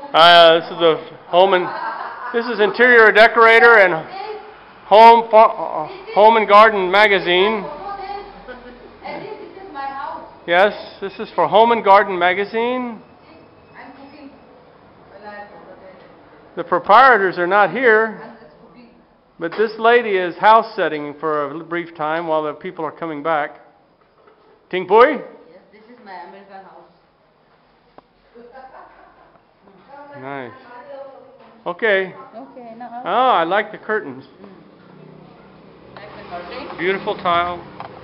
This is a home and this is interior decorator and home and garden magazine. Yes, this is for Home and Garden magazine. The proprietors are not here, but this lady is house setting for a brief time while the people are coming back. Ting Pui? Yes, this is my American house. Nice. Okay. Okay, now. Oh, I like the curtains. Like the curtain? Beautiful tile.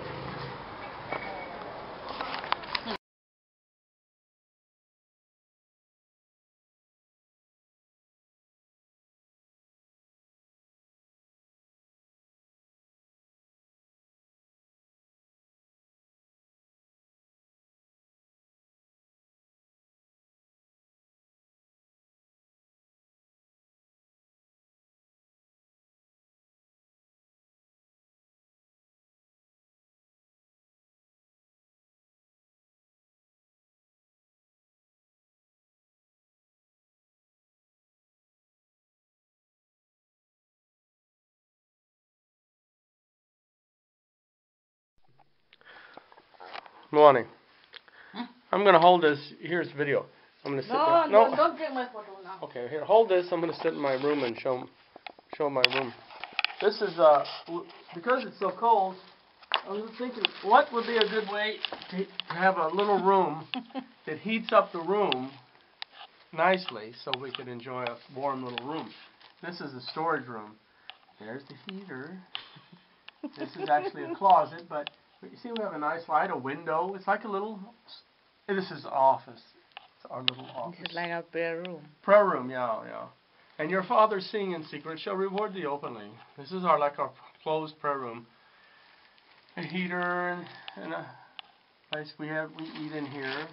Morning. I'm going to hold this. Here's video. I'm going to sit there. No, don't take my photo now. Okay, here, hold this. I'm going to sit in my room and show my room. This is, because it's so cold, I was thinking, what would be a good way to have a little room that heats up the room nicely so we could enjoy a warm little room. This is the storage room. There's the heater. This is actually a closet, but you see we have a nice light, a window. It's like a little, this is office. It's our little office. This is like our prayer room. Prayer room, yeah. And your Father seeing in secret shall reward thee openly. This is our closed prayer room. A heater and a place we eat in here.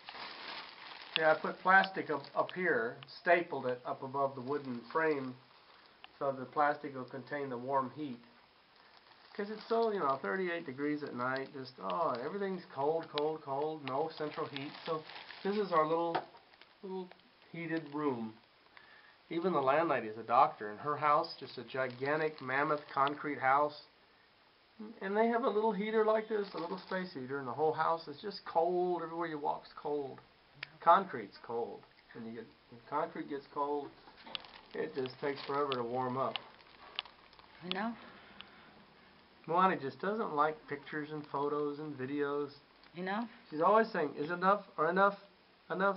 Yeah, I put plastic up here, stapled it up above the wooden frame so the plastic will contain the warm heat. Because it's so, 38 degrees at night, just, everything's cold, no central heat. So this is our little heated room. Even the landlady is a doctor, and her house, just a gigantic mammoth concrete house. And they have a little heater like this, a little space heater, and the whole house is just cold. Everywhere you walk is cold. Concrete's cold. When concrete gets cold, it just takes forever to warm up. You know? Moani just doesn't like pictures and photos and videos. Enough? She's always saying, is enough or enough? Enough?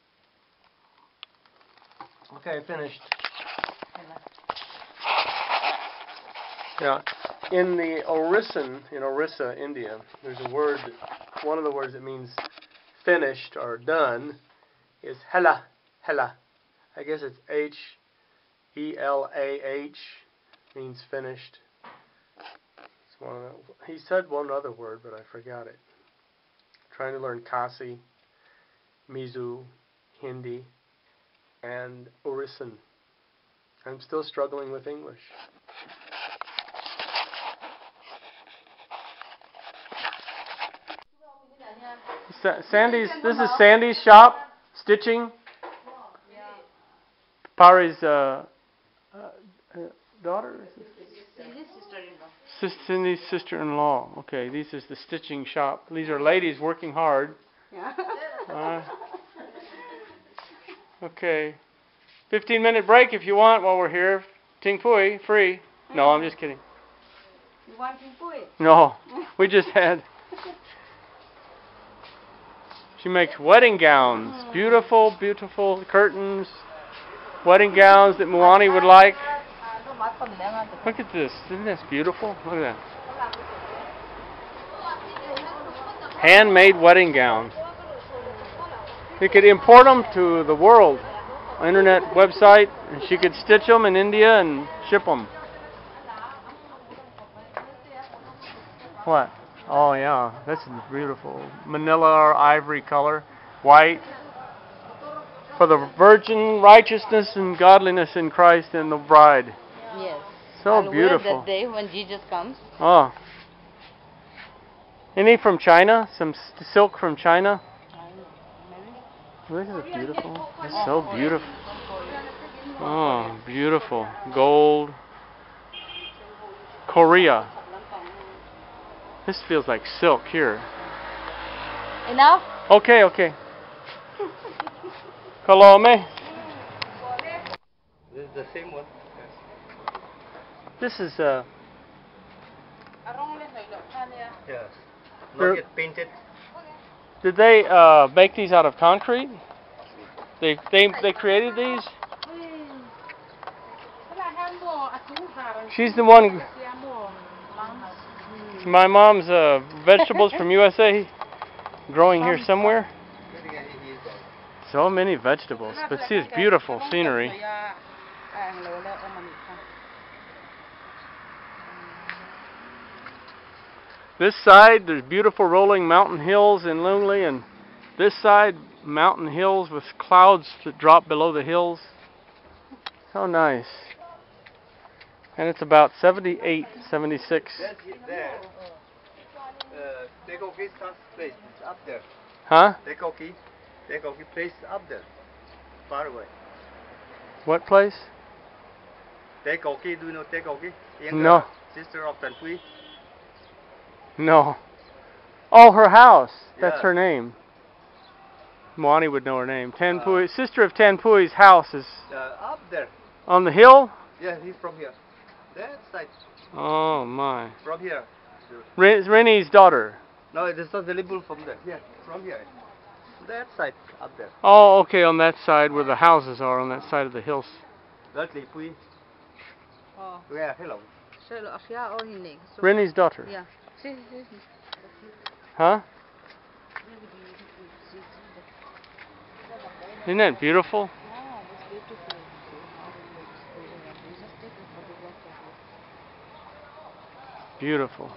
Okay, finished. Yeah. In the Orissa, in Orissa, India, there's a word, one of the words that means finished or done is hela, hela. I guess it's H-E-L-A-H, means finished. It's one of the, he said one other word, but I forgot it. Trying to learn Kasi, Mizo, Hindi, and Orissan. I'm still struggling with English. This is Sandy's shop, stitching. Pari's daughter? Cindy's sister-in-law. Okay, this is the stitching shop. These are ladies working hard. Okay. 15-minute break if you want while we're here. Ting Pui, free. No, I'm just kidding. You want Ting Pui? No, we just had. She makes wedding gowns. Beautiful, beautiful curtains. Wedding gowns that Moani would like. Look at this. Isn't this beautiful? Look at that. Handmade wedding gowns. You could import them to the world. Internet website. And she could stitch them in India and ship them. What? Oh yeah, this is beautiful. Manila or ivory color, white. For the virgin righteousness and godliness in Christ and the bride. Yes. So beautiful. That day when Jesus comes. Oh. Any from China? Some silk from China? Maybe. This is beautiful. It's so beautiful. Oh, beautiful. Gold. Korea. This feels like silk here. Enough? Okay, okay. Kalome. This is the same one. This is Yes. They're- Not yet painted. did they make these out of concrete? They created these? She's the one. My mom's vegetables from USA growing here somewhere. So many vegetables, but see, it's beautiful scenery. This side, there's beautiful rolling mountain hills in Lunglei, and this side, mountain hills with clouds that drop below the hills. How nice. And it's about 78, 76. That's there. Tekoki's place is up there. Huh? Tekoki place up there. Far away. What place? Tekoki, do you know Tekoki? No. Sister of Tanpui. No. Oh, her house. That's Yeah. her name. Moani would know her name. Tanpui, sister of Tanpui's house is Up there. on the hill? Yeah, he's from here. That side. Oh my. From here. Rennie's daughter. No, it is not visible from there. Here, from here. That side, up there. Oh, okay, on that side where the houses are, on that side of the hills. Lunglie Pui. Yeah, hello. Rennie's daughter. Yeah. Huh? Isn't that beautiful? Beautiful.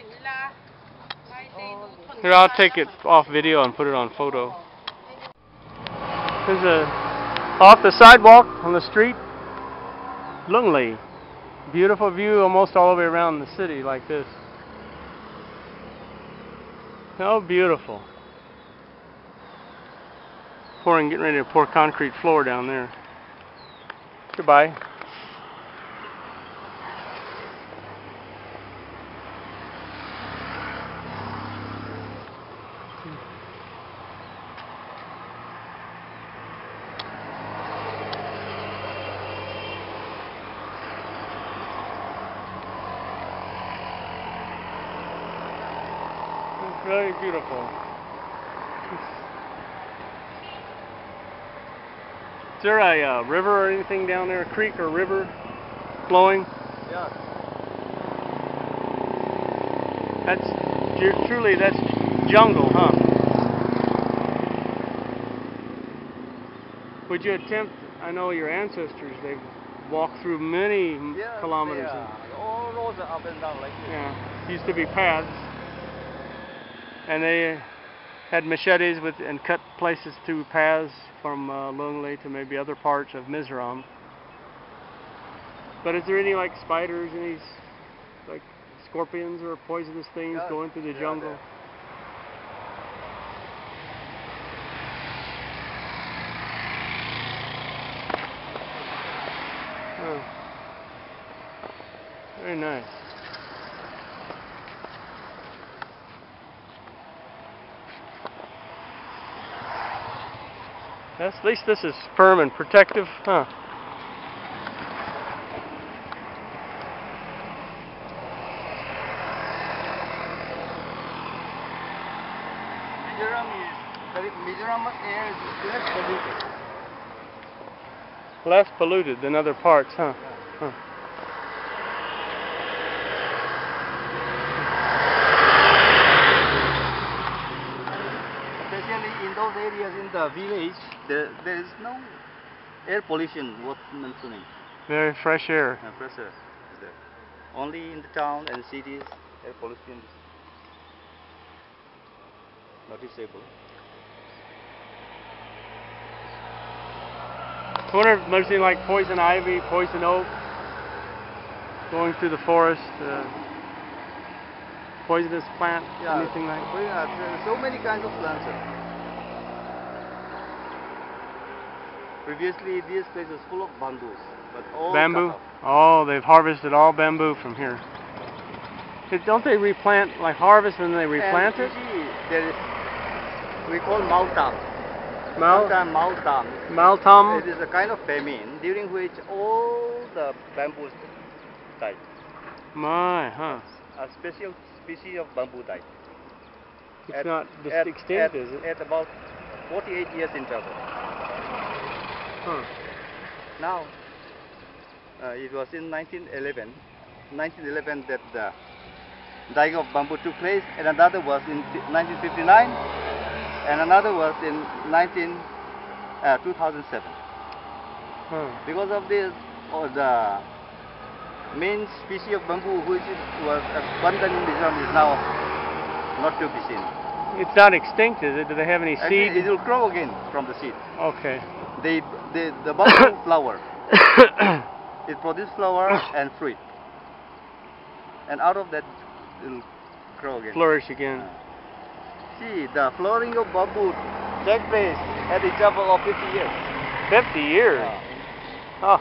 Here, I'll take it off video and put it on photo. There's off the sidewalk on the street, Lunglei. Beautiful view almost all the way around the city like this. How beautiful. Getting ready to pour concrete floor down there. Goodbye. It's very beautiful. Is there a river or anything down there, a creek or river flowing? Yeah. That's jungle, huh? Would you attempt, I know your ancestors, they've walked through many kilometers. All roads are up and down like this. Yeah, used to be paths. And they had machetes and cut places to paths from Lunglei to maybe other parts of Mizoram. But is there any like spiders, any like scorpions or poisonous things going through the jungle? Oh. Very nice. At least this is firm and protective, huh? Mizoram air is less polluted. Less polluted than other parts, huh? Huh. Especially in those areas in the village, there is no air pollution worth mentioning. Very fresh air. Pressure is there. Only in the town and cities, air pollution is noticeable. I wonder if there's any like poison ivy, poison oak going through the forest, poisonous plant, anything like that. There are so many kinds of plants. Previously, this place was full of bamboos, but all Bamboo? cut off. Oh, they've harvested all bamboo from here. Don't they replant, like harvest and they replant And it? you see, there is, we call Maltam. Maltam? It is a kind of famine during which all the bamboos died. My, huh. A special species of bamboo died. It's not extinct, is it? At about 48 years interval. Huh. Now, it was in 1911 that the dying of bamboo took place, and another was in 1959, and another was in 2007. Huh. Because of this, the main species of bamboo which was abundant in Mizoram is now not to be seen. It's not extinct, is it? Do they have any Actually, seed? it will grow again from the seed. Okay. The bamboo flower, it produces flower and fruit, and out of that it will grow again. Flourish again. See, the flowering of bamboo takes place at the interval of 50 years. 50 years? Oh.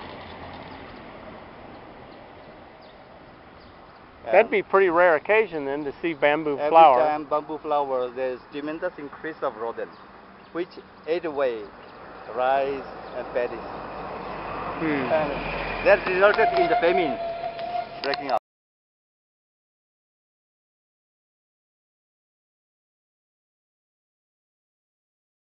That'd be a pretty rare occasion then to see bamboo flower. Every time bamboo flowers, there is tremendous increase of rodent, which ate away rice and paddies. And that resulted in the famine breaking out.